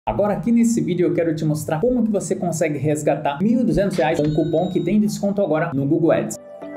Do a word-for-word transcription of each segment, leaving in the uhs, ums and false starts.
Agora aqui nesse vídeo eu quero te mostrar como que você consegue resgatar mil e duzentos reais com um cupom que tem desconto agora no Google Ads.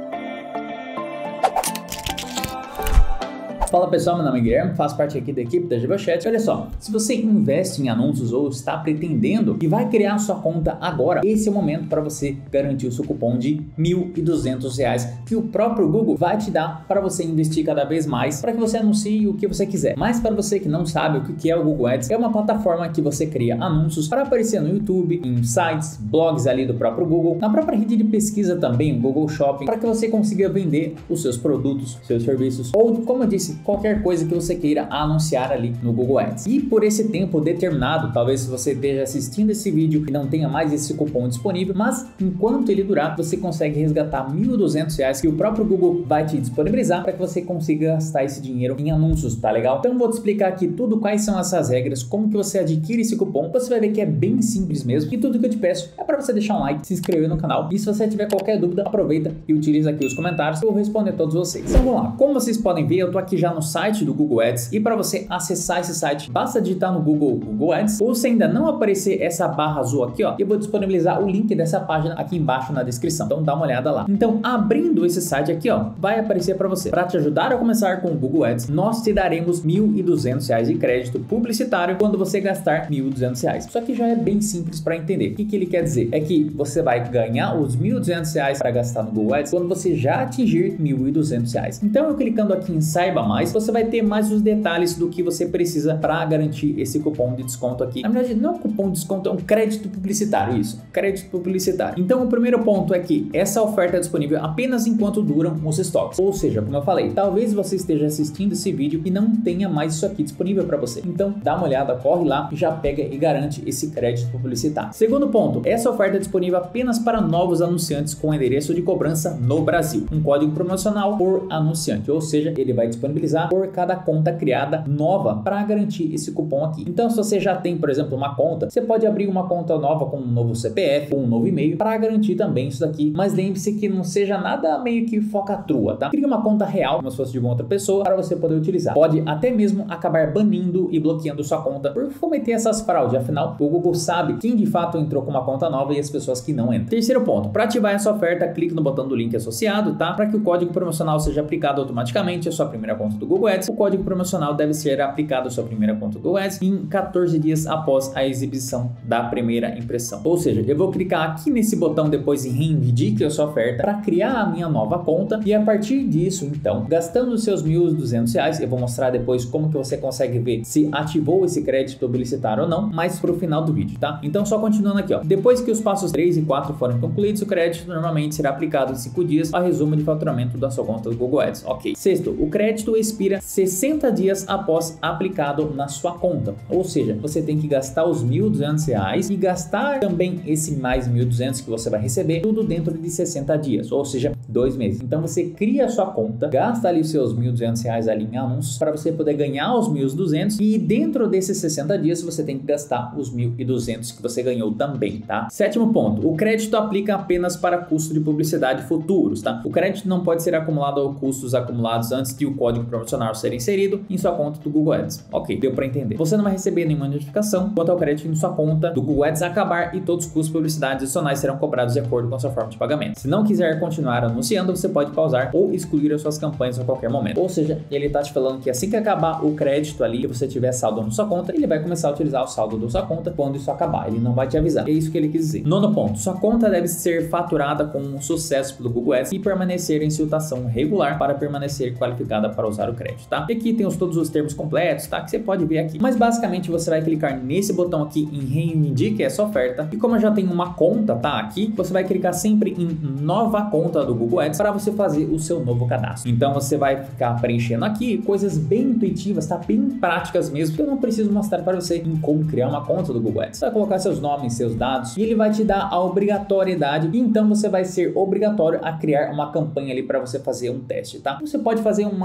Fala pessoal, meu nome é Guilherme, faço parte aqui da equipe da GVChat. Olha só, se você investe em anúncios ou está pretendendo e vai criar sua conta agora, esse é o momento para você garantir o seu cupom de mil e duzentos reais que o próprio Google vai te dar para você investir cada vez mais, para que você anuncie o que você quiser. Mas para você que não sabe o que é o Google Ads, é uma plataforma que você cria anúncios para aparecer no YouTube, em sites, blogs ali do próprio Google, na própria rede de pesquisa também, Google Shopping, para que você consiga vender os seus produtos, seus serviços ou, como eu disse, qualquer coisa que você queira anunciar ali no Google Ads. E por esse tempo determinado, talvez se você esteja assistindo esse vídeo e não tenha mais esse cupom disponível, mas enquanto ele durar, você consegue resgatar mil e duzentos reais que o próprio Google vai te disponibilizar para que você consiga gastar esse dinheiro em anúncios, tá legal? Então eu vou te explicar aqui tudo, quais são essas regras, como que você adquire esse cupom. Você vai ver que é bem simples mesmo e tudo que eu te peço é para você deixar um like, se inscrever no canal e se você tiver qualquer dúvida, aproveita e utiliza aqui os comentários que eu vou responder a todos vocês. Então vamos lá, como vocês podem ver, eu tô aqui já no site do Google Ads e para você acessar esse site basta digitar no Google Google Ads, ou se ainda não aparecer essa barra azul aqui, ó, eu vou disponibilizar o link dessa página aqui embaixo na descrição, então dá uma olhada lá. Então abrindo esse site aqui, ó, vai aparecer para você. Para te ajudar a começar com o Google Ads, nós te daremos mil e duzentos reais de crédito publicitário quando você gastar mil e duzentos reais. Isso aqui já é bem simples para entender. O que, que ele quer dizer? É que você vai ganhar os mil e duzentos reais para gastar no Google Ads quando você já atingir mil e duzentos reais. Então eu clicando aqui em Saiba Mais, você vai ter mais os detalhes do que você precisa para garantir esse cupom de desconto aqui. Na verdade, não é um cupom de desconto, é um crédito publicitário, isso, crédito publicitário. Então, o primeiro ponto é que essa oferta é disponível apenas enquanto duram os estoques. Ou seja, como eu falei, talvez você esteja assistindo esse vídeo e não tenha mais isso aqui disponível para você. Então, dá uma olhada, corre lá e já pega e garante esse crédito publicitário. Segundo ponto, essa oferta é disponível apenas para novos anunciantes com endereço de cobrança no Brasil. Um código promocional por anunciante, ou seja, ele vai disponibilizar por cada conta criada nova para garantir esse cupom aqui. Então, se você já tem, por exemplo, uma conta, você pode abrir uma conta nova com um novo C P F, com um novo e-mail para garantir também isso daqui. Mas lembre-se que não seja nada meio que focatrua, tá? Crie uma conta real, como se fosse de uma outra pessoa, para você poder utilizar. Pode até mesmo acabar banindo e bloqueando sua conta por cometer essas fraudes. Afinal, o Google sabe quem de fato entrou com uma conta nova e as pessoas que não entram. Terceiro ponto, para ativar essa oferta, clique no botão do link associado, tá? Para que o código promocional seja aplicado automaticamente à sua primeira conta do Google Ads. O código promocional deve ser aplicado à sua primeira conta do Google Ads em quatorze dias após a exibição da primeira impressão. Ou seja, eu vou clicar aqui nesse botão depois em reivindique a sua oferta para criar a minha nova conta e a partir disso, então, gastando os seus mil e duzentos reais, eu vou mostrar depois como que você consegue ver se ativou esse crédito publicitário ou não, mas pro final do vídeo, tá? Então, só continuando aqui, ó. Depois que os passos três e quatro forem concluídos, o crédito normalmente será aplicado em cinco dias a resumo de faturamento da sua conta do Google Ads. Ok. Sexto, o crédito expira sessenta dias após aplicado na sua conta. Ou seja, você tem que gastar os mil e duzentos reais e gastar também esse mais mil e duzentos que você vai receber, tudo dentro de sessenta dias, ou seja, dois meses. Então você cria a sua conta, gasta ali os seus mil e duzentos reais ali em anúncios para você poder ganhar os mil e duzentos e dentro desses sessenta dias você tem que gastar os mil e duzentos que você ganhou também, tá? Sétimo ponto, o crédito aplica apenas para custo de publicidade futuros, tá? O crédito não pode ser acumulado aos custos acumulados antes de o código promocional ser inserido em sua conta do Google Ads. Ok, deu para entender. Você não vai receber nenhuma notificação quanto ao crédito em sua conta do Google Ads acabar e todos os custos publicitários adicionais serão cobrados de acordo com a sua forma de pagamento. Se não quiser continuar anunciando, você pode pausar ou excluir as suas campanhas a qualquer momento. Ou seja, ele tá te falando que assim que acabar o crédito ali e você tiver saldo na sua conta, ele vai começar a utilizar o saldo da sua conta quando isso acabar. Ele não vai te avisar. É isso que ele quis dizer. Nono ponto, sua conta deve ser faturada com um sucesso pelo Google Ads e permanecer em situação regular para permanecer qualificada para usar o crédito, tá? E aqui tem os, todos os termos completos, tá? Que você pode ver aqui. Mas basicamente você vai clicar nesse botão aqui em reivindique essa oferta e como eu já tenho uma conta, tá? Aqui, você vai clicar sempre em nova conta do Google Ads para você fazer o seu novo cadastro. Então você vai ficar preenchendo aqui coisas bem intuitivas, tá? Bem práticas mesmo, que eu não preciso mostrar para você em como criar uma conta do Google Ads. Você vai colocar seus nomes, seus dados e ele vai te dar a obrigatoriedade e então você vai ser obrigatório a criar uma campanha ali para você fazer um teste, tá? Você pode fazer uma campanha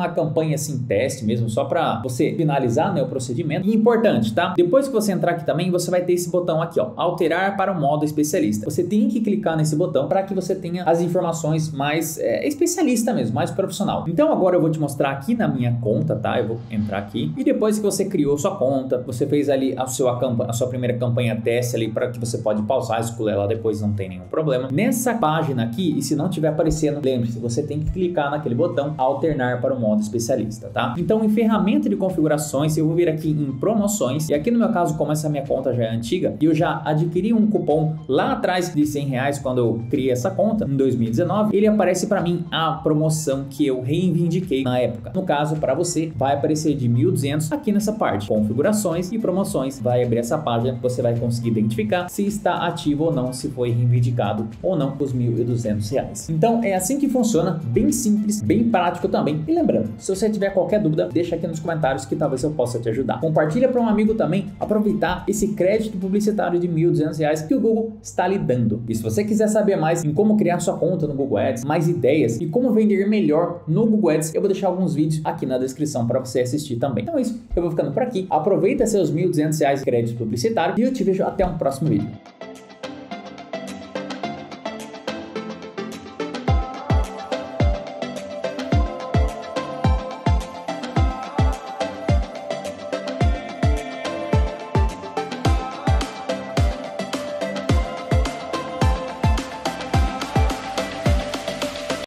campanha assim, teste mesmo, só para você finalizar, né, o procedimento. E importante, tá? Depois que você entrar aqui também, você vai ter esse botão aqui, ó, alterar para o modo especialista. Você tem que clicar nesse botão para que você tenha as informações mais é, especialista mesmo, mais profissional. Então agora eu vou te mostrar aqui na minha conta, tá? Eu vou entrar aqui e depois que você criou sua conta, você fez ali a sua, a sua primeira campanha teste ali para que você pode pausar, escolher lá depois, não tem nenhum problema. Nessa página aqui, e se não estiver aparecendo, lembre-se, você tem que clicar naquele botão alternar para o modo especialista, tá? Então em ferramenta de configurações, eu vou vir aqui em promoções e aqui no meu caso, como essa minha conta já é antiga e eu já adquiri um cupom lá atrás de cem reais quando eu criei essa conta em dois mil e dezenove, ele aparece para mim a promoção que eu reivindiquei na época. No caso, para você, vai aparecer de mil e duzentos aqui nessa parte, configurações e promoções, vai abrir essa página, você vai conseguir identificar se está ativo ou não, se foi reivindicado ou não os mil e duzentos reais. Então é assim que funciona, bem simples, bem prático também. E lembrando, se você tiver qualquer dúvida, deixa aqui nos comentários que talvez eu possa te ajudar. Compartilha para um amigo também aproveitar esse crédito publicitário de mil e duzentos reais que o Google está lhe dando. E se você quiser saber mais em como criar sua conta no Google Ads, mais ideias e como vender melhor no Google Ads, eu vou deixar alguns vídeos aqui na descrição para você assistir também. Então é isso, eu vou ficando por aqui. Aproveita seus mil e duzentos reais de crédito publicitário e eu te vejo até um próximo vídeo.